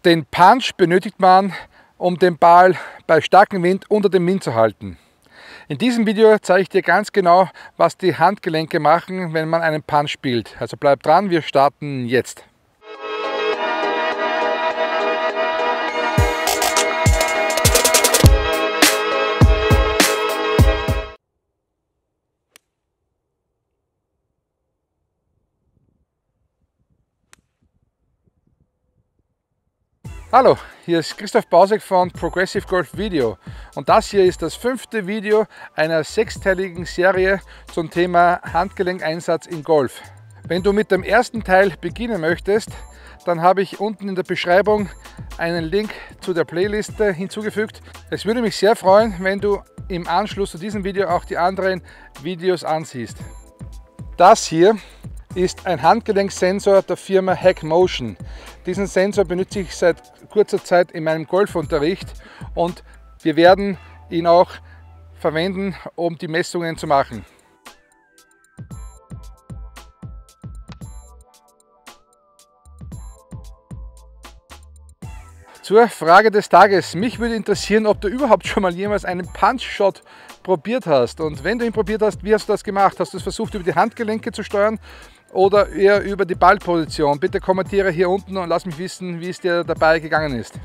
Den Punch benötigt man, um den Ball bei starkem Wind unter dem Wind zu halten. In diesem Video zeige ich dir ganz genau, was die Handgelenke machen, wenn man einen Punch spielt. Also bleib dran, wir starten jetzt. Hallo, hier ist Christoph Bausek von Progressive Golf Video und das hier ist das 5. Video einer 6-teiligen Serie zum Thema Handgelenkeinsatz in Golf. Wenn du mit dem ersten Teil beginnen möchtest, dann habe ich unten in der Beschreibung einen Link zu der Playliste hinzugefügt. Es würde mich sehr freuen, wenn du im Anschluss zu diesem Video auch die anderen Videos ansiehst. Das hier ist ein Handgelenksensor der Firma Hack Motion. Diesen Sensor benutze ich seit kurzer Zeit in meinem Golfunterricht und wir werden ihn auch verwenden, um die Messungen zu machen. Zur Frage des Tages. Mich würde interessieren, ob du überhaupt schon mal jemals einen Punch-Shot probiert hast. Und wenn du ihn probiert hast, wie hast du das gemacht? Hast du es versucht, über die Handgelenke zu steuern oder eher über die Ballposition? Bitte kommentiere hier unten und lass mich wissen, wie es dir dabei gegangen ist.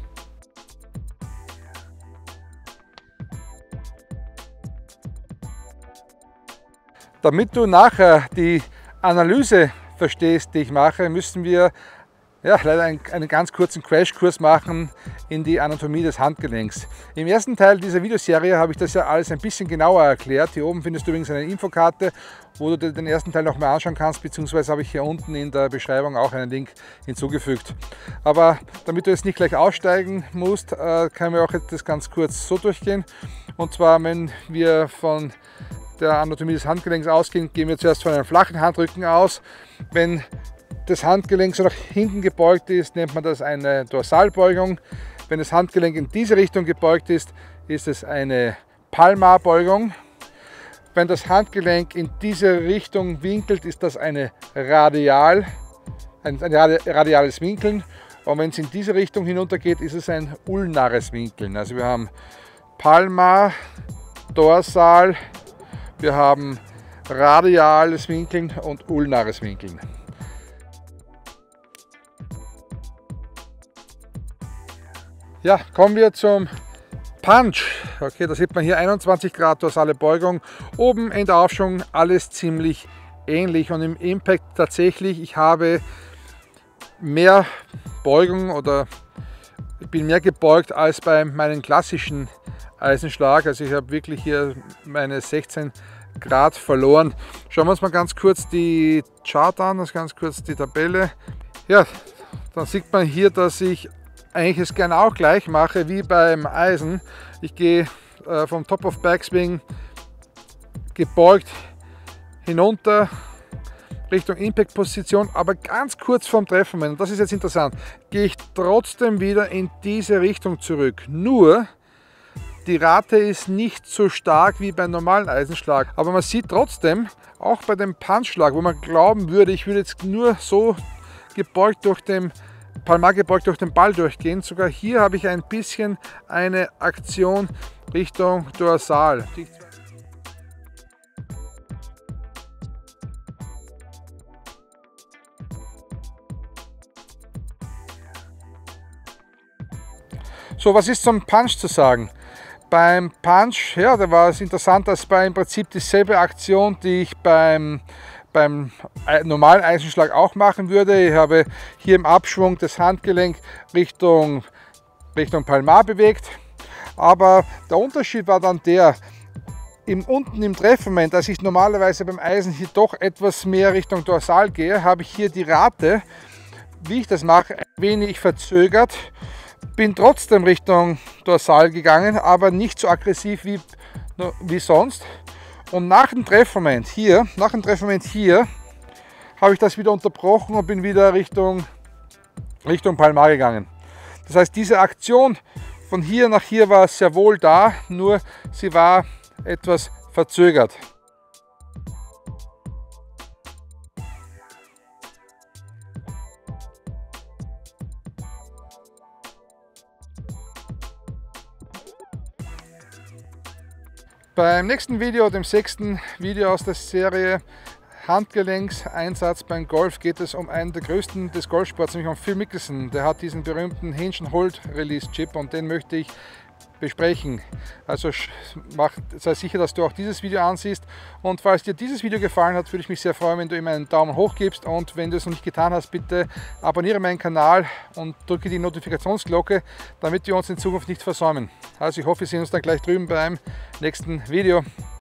Damit du nachher die Analyse verstehst, die ich mache, müssen wir leider einen ganz kurzen Crashkurs machen in die Anatomie des Handgelenks. Im ersten Teil dieser Videoserie habe ich das ja alles ein bisschen genauer erklärt. Hier oben findest du übrigens eine Infokarte, wo du dir den ersten Teil noch mal anschauen kannst, beziehungsweise habe ich hier unten in der Beschreibung auch einen Link hinzugefügt. Aber damit du jetzt nicht gleich aussteigen musst, können wir auch das ganz kurz so durchgehen. Und zwar, wenn wir von der Anatomie des Handgelenks ausgehen, gehen wir zuerst von einem flachen Handrücken aus. Wenn das Handgelenk so nach hinten gebeugt ist, nennt man das eine Dorsalbeugung. Wenn das Handgelenk in diese Richtung gebeugt ist, ist es eine Palmarbeugung. Wenn das Handgelenk in diese Richtung winkelt, ist das ein radiales Winkeln. Und wenn es in diese Richtung hinuntergeht, ist es ein ulnares Winkeln. Also wir haben Palmar, Dorsal, wir haben radiales Winkeln und ulnares Winkeln. Ja, kommen wir zum Punch. Okay, da sieht man hier 21 Grad dorsale Beugung. Oben in der Aufschwung alles ziemlich ähnlich und im Impact tatsächlich, ich habe mehr Beugung oder ich bin mehr gebeugt als bei meinem klassischen Eisenschlag. Also ich habe wirklich hier meine 16 Grad verloren. Schauen wir uns mal ganz kurz die Chart an, ganz kurz die Tabelle. Ja, dann sieht man hier, dass ich eigentlich es gerne auch gleich mache wie beim Eisen. Ich gehe vom Top of Backswing gebeugt hinunter Richtung Impact Position, aber ganz kurz vorm Treffmoment, und das ist jetzt interessant, gehe ich trotzdem wieder in diese Richtung zurück. Nur die Rate ist nicht so stark wie beim normalen Eisenschlag, aber man sieht trotzdem, auch bei dem Punchschlag, wo man glauben würde, ich würde jetzt nur so gebeugt durch den Palmar gebeugt durch den Ball durchgehen. Sogar hier habe ich ein bisschen eine Aktion Richtung Dorsal. So, was ist zum Punch zu sagen? Beim Punch, ja, da war es interessant, dass bei im Prinzip dieselbe Aktion, die ich beim normalen Eisenschlag auch machen würde. Ich habe hier im Abschwung das Handgelenk Richtung Palmar bewegt, aber der Unterschied war dann der, unten im Treffmoment, als ich normalerweise beim Eisen hier doch etwas mehr Richtung Dorsal gehe, habe ich hier die Rate, wie ich das mache, ein wenig verzögert, bin trotzdem Richtung Dorsal gegangen, aber nicht so aggressiv wie sonst. Und nach dem Treffmoment hier, habe ich das wieder unterbrochen und bin wieder Richtung Palmar gegangen. Das heißt, diese Aktion von hier nach hier war sehr wohl da, nur sie war etwas verzögert. Beim nächsten Video, dem 6. Video aus der Serie Handgelenkseinsatz beim Golf, geht es um einen der größten des Golfsports, nämlich um Phil Mickelson. Der hat diesen berühmten Hinge and Hold Release Chip und den möchte ich besprechen. Also sei sicher, dass du auch dieses Video ansiehst, und falls dir dieses Video gefallen hat, würde ich mich sehr freuen, wenn du ihm einen Daumen hoch gibst, und wenn du es noch nicht getan hast, bitte abonniere meinen Kanal und drücke die Notifikationsglocke, damit wir uns in Zukunft nicht versäumen. Also ich hoffe, wir sehen uns dann gleich drüben beim nächsten Video.